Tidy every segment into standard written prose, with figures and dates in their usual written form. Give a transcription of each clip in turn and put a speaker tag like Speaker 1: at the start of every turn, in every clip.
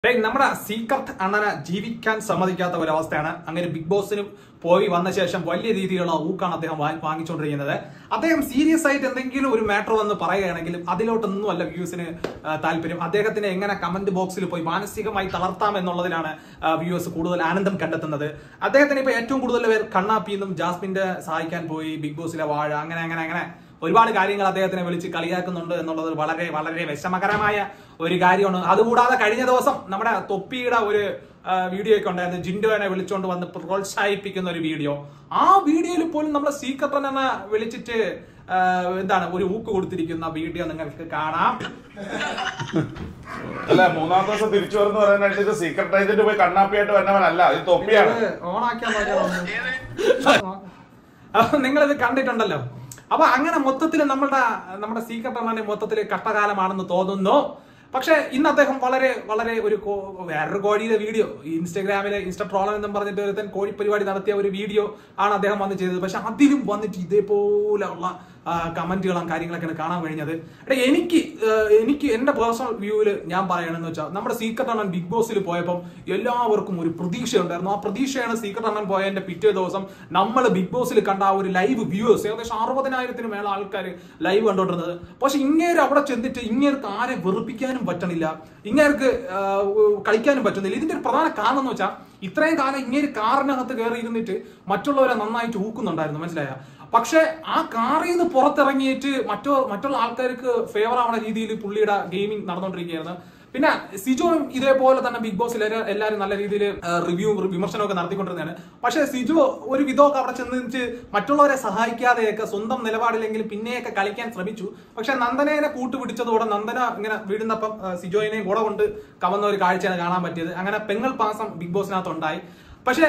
Speaker 1: നമ്മുടെ സീക്രട്ട് അണ്ണനെ ജീവിക്കാൻ സമ്മതിക്കാത്ത ഒരവസ്ഥയാണ്. അങ്ങനെ ബിഗ് ബോസിന് പോയി വന്ന ശേഷം വലിയ രീതിയിലുള്ള ഊക്കാണ് അദ്ദേഹം വാങ്ങിച്ചുകൊണ്ടിരിക്കുന്നത്. അദ്ദേഹം സീരിയസ് ആയിട്ട് എന്തെങ്കിലും ഒരു മാറ്റർ വന്ന് പറയുകയാണെങ്കിലും അതിലോട്ടൊന്നും അല്ല വ്യൂസിന് താല്പര്യം. അദ്ദേഹത്തിന് എങ്ങനെ കമന്റ് ബോക്സിൽ പോയി മാനസികമായി തളർത്താം എന്നുള്ളതിലാണ് വ്യൂസ് കൂടുതൽ ആനന്ദം കണ്ടെത്തുന്നത്. അദ്ദേഹത്തിന് ഇപ്പൊ ഏറ്റവും കൂടുതൽ പേർ കണ്ണാപ്പിന്നും ജാസ്മിന്റെ സഹായിക്കാൻ പോയി, ബിഗ് ബോസിലെ വാഴ, അങ്ങനെ ഒരുപാട് കാര്യങ്ങൾ അദ്ദേഹത്തിനെ വിളിച്ച് കളിയാക്കുന്നുണ്ട് എന്നുള്ളത് വളരെ വളരെ വിഷമകരമായ ഒരു കാര്യമാണ്. അതുകൂടാതെ കഴിഞ്ഞ ദിവസം നമ്മുടെ തൊപ്പിയുടെ ഒരു വീഡിയോ ഒക്കെ ഉണ്ടായിരുന്നു, ജിൻഡോനെ വിളിച്ചുകൊണ്ട് വന്ന് പ്രോത്സാഹിപ്പിക്കുന്ന ഒരു വീഡിയോ. ആ വീഡിയോയിൽ പോലും നമ്മുടെ സീക്രട്ട് എന്നെ വിളിച്ചിട്ട് എന്താണ് ഒരു ഊക്ക് കൊടുത്തിരിക്കുന്ന വീഡിയോ നിങ്ങൾക്ക് കാണാം.
Speaker 2: അല്ല, മൂന്നാം ദിവസം തിരിച്ചു വരുന്ന പറയാനായിട്ട് ഇത് സീക്രട്ട് ഏജന്റ് പോയി കണ്ണാപ്പിയായിട്ട് വന്നവനല്ല, ഇത് തൊപ്പിയാണ്.
Speaker 1: ഓണാക്കിയാൽ നിങ്ങളിത് കണ്ടിട്ടുണ്ടല്ലോ. അപ്പൊ അങ്ങനെ മൊത്തത്തിൽ നമ്മുടെ സീക്രട്ട് അണ്ണന്റെ മൊത്തത്തിൽ കഷ്ടകാലമാണെന്ന് തോന്നുന്നു. പക്ഷെ ഇന്ന് അദ്ദേഹം വളരെ വളരെ വേറൊരു കോഴിയുടെ വീഡിയോ ഇൻസ്റ്റാ ട്രോളൻ എന്നും പറഞ്ഞിട്ട് ഒരുത്തൻ കോഴി പരിപാടി നടത്തിയ ഒരു വീഡിയോ ആണ് അദ്ദേഹം വന്ന് ചെയ്തത്. പക്ഷെ അതിലും വന്നിട്ട് ഇതേപോലെയുള്ള കമന്റുകളും കാര്യങ്ങളൊക്കെയാണ് കാണാൻ കഴിഞ്ഞത്. എനിക്ക് എന്റെ പേഴ്സണൽ വ്യൂവിൽ ഞാൻ പറയണമെന്ന് വെച്ചാൽ നമ്മുടെ സീക്രട്ട് അണ്ണൻ ബിഗ് ബോസിൽ പോയപ്പോൾ എല്ലാവർക്കും ഒരു പ്രതീക്ഷ ഉണ്ടായിരുന്നു. ആ പ്രതീക്ഷയാണ് സീക്രട്ട് അണ്ണൻ പോയതിന്റെ പിറ്റേ ദിവസം നമ്മൾ ബിഗ് ബോസിൽ കണ്ട ആ ഒരു ലൈവ് വ്യൂവേഴ്സ് ഏകദേശം 60,000 മേലെ ആൾക്കാർ ലൈവ് കണ്ടോണ്ടിരുന്നത്. പക്ഷെ ഇങ്ങേര് അവിടെ ചെന്നിട്ട് ഇങ്ങേർക്ക് ആരെ വെറുപ്പിക്കാനും പറ്റണില്ല, ഇങ്ങേർക്ക് കളിക്കാനും പറ്റുന്നില്ല. ഇതിന്റെ ഒരു പ്രധാന കാരണം എന്ന് വെച്ചാൽ ഇത്രയും കാലം ഇങ്ങേര് കാറിനകത്ത് കയറി ഇരുന്നിട്ട് മറ്റുള്ളവരെ നന്നായിട്ട് ഊക്കുന്നുണ്ടായിരുന്നു, മനസ്സിലായ. പക്ഷെ ആ കാറിൽ നിന്ന് പുറത്തിറങ്ങിയിട്ട് മറ്റുള്ള ആൾക്കാർക്ക് ഫേവർ ആവുന്ന രീതിയിൽ പുള്ളിയുടെ ഗെയിമിംഗ് നടന്നുകൊണ്ടിരിക്കുകയായിരുന്നു. പിന്നെ സിജോയും ഇതേപോലെ തന്നെ ബിഗ് ബോസിൽ എല്ലാവരും നല്ല രീതിയിൽ വിമർശനമൊക്കെ നടത്തിക്കൊണ്ടിരുന്നതാണ്. പക്ഷെ സിജോ ഒരു വിധമൊക്കെ അവിടെ ചെന്നിട്ട് മറ്റുള്ളവരെ സഹായിക്കാതെയൊക്കെ സ്വന്തം നിലപാടിലെങ്കിലും പിന്നെയൊക്കെ കളിക്കാൻ ശ്രമിച്ചു. പക്ഷെ നന്ദനെ കൂട്ടുപിടിച്ചതോടെ നന്ദന ഇങ്ങനെ വീഴുന്നപ്പം സിജോയിനെയും കൂടെ കൊണ്ട് കവന്ന ഒരു കാഴ്ചയാണ് കാണാൻ പറ്റിയത്. അങ്ങനെ പെങ്ങൾ പാസം ബിഗ് ബോസിനകത്ത് ഉണ്ടായി. പക്ഷെ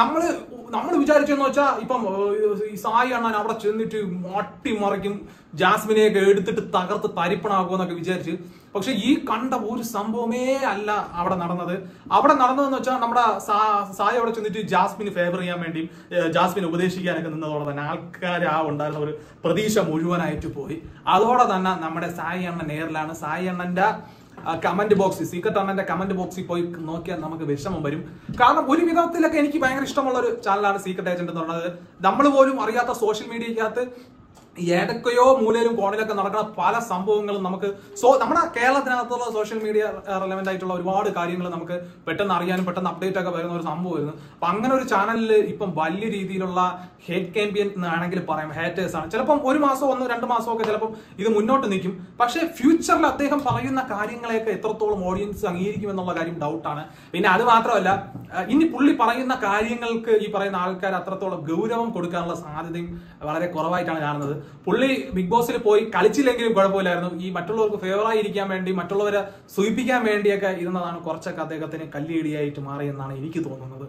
Speaker 1: നമ്മൾ വിചാരിച്ചെന്ന് വെച്ചാൽ ഇപ്പം ഈ സായി അണ്ണൻ അവിടെ ചെന്നിട്ട് മറിക്കും, ജാസ്മിനെയൊക്കെ എടുത്തിട്ട് തകർത്ത് തരിപ്പണാക്കുമെന്നൊക്കെ വിചാരിച്ച്. പക്ഷെ ഈ കണ്ട ഒരു സംഭവമേ അല്ല അവിടെ നടന്നതെന്ന് വെച്ചാൽ നമ്മുടെ സായി അവിടെ ചെന്നിട്ട് ജാസ്മിന് ഫേവർ ചെയ്യാൻ വേണ്ടിയും ജാസ്മിനെ ഉപദേശിക്കാനൊക്കെ നിന്നതോടെ തന്നെ ആൾക്കാർ ഉണ്ടായിരുന്ന ഒരു പ്രതീക്ഷ മുഴുവനായിട്ട് പോയി. അതോടെ തന്നെ നമ്മുടെ സായി അണ്ണൻ നേരിലാണ്. സായി അണ്ണന്റെ കമന്റ് ബോക്സ്, സീക്രട്ട് അണ്ണന്റെ കമന്റ് ബോക്സിൽ പോയി നോക്കിയാൽ നമുക്ക് വിഷമം വരും. കാരണം ഒരു വിധത്തിലൊക്കെ എനിക്ക് ഭയങ്കര ഇഷ്ടമുള്ള ഒരു ചാനലാണ് സീക്രട്ട് ഏജന്റ് എന്ന് പറയുന്നത്. നമ്മൾ പോലും അറിയാത്ത സോഷ്യൽ മീഡിയക്കകത്ത് ഏതൊക്കെയോ മൂലയിലും കോണിലൊക്കെ നടക്കുന്ന പല സംഭവങ്ങളും നമുക്ക് നമ്മുടെ കേരളത്തിനകത്തുള്ള സോഷ്യൽ മീഡിയ റെലവെന്റ് ആയിട്ടുള്ള ഒരുപാട് കാര്യങ്ങൾ നമുക്ക് പെട്ടെന്ന് അറിയാനും പെട്ടെന്ന് അപ്ഡേറ്റ് ഒക്കെ വരുന്ന ഒരു സംഭവമായിരുന്നു. അപ്പൊ അങ്ങനെ ഒരു ചാനലിൽ ഇപ്പം വലിയ രീതിയിലുള്ള ഹേറ്റ് ക്യാമ്പയിൻ എന്നാണെങ്കിൽ പറയാം, ഹേറ്റേഴ്സ് ആണ്. ചിലപ്പം 1 മാസമോ 1-2 മാസമോ ഒക്കെ ചിലപ്പം ഇത് മുന്നോട്ട് നിൽക്കും. പക്ഷെ ഫ്യൂച്ചറിൽ അദ്ദേഹം പറയുന്ന കാര്യങ്ങളെയൊക്കെ എത്രത്തോളം ഓഡിയൻസ് അംഗീകരിക്കും എന്നുള്ള കാര്യം ഡൗട്ടാണ്. പിന്നെ അത് മാത്രമല്ല, ഇനി പുള്ളി പറയുന്ന കാര്യങ്ങൾക്ക് ഈ പറയുന്ന ആൾക്കാർ അത്രത്തോളം ഗൗരവം കൊടുക്കാനുള്ള സാധ്യതയും വളരെ കുറവായിട്ടാണ് കാണുന്നത്. പുള്ളി ബിഗ് ബോസിൽ പോയി കളിച്ചില്ലെങ്കിലും കുഴപ്പമില്ലായിരുന്നു. ഈ മറ്റുള്ളവർക്ക് ഫേവറായി ഇരിക്കാൻ വേണ്ടി മറ്റുള്ളവരെ സൂചിപ്പിക്കാൻ വേണ്ടിയൊക്കെ ഇരുന്നതാണ് കുറച്ചൊക്കെ അദ്ദേഹത്തിന് കല്ലിടിയായിട്ട് മാറിയെന്നാണ് എനിക്ക് തോന്നുന്നത്.